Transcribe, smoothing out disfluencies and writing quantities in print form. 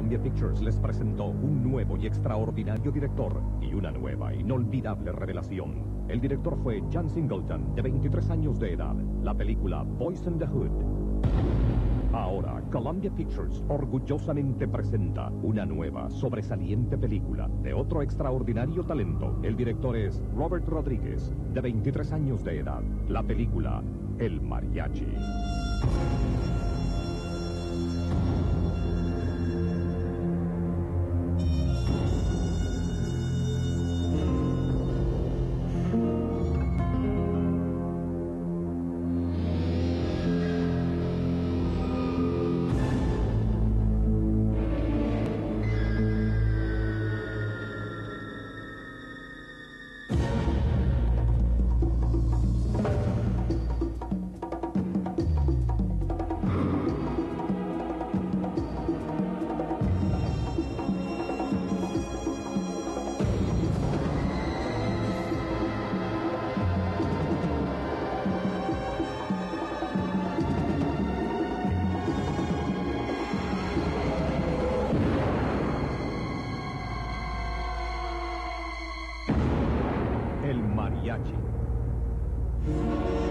Columbia Pictures les presentó un nuevo y extraordinario director y una nueva, inolvidable revelación. El director fue John Singleton, de 23 años de edad. La película Boys in the Hood. Ahora, Columbia Pictures orgullosamente presenta una nueva, sobresaliente película de otro extraordinario talento. El director es Robert Rodríguez, de 23 años de edad. La película El Mariachi. El Mariachi.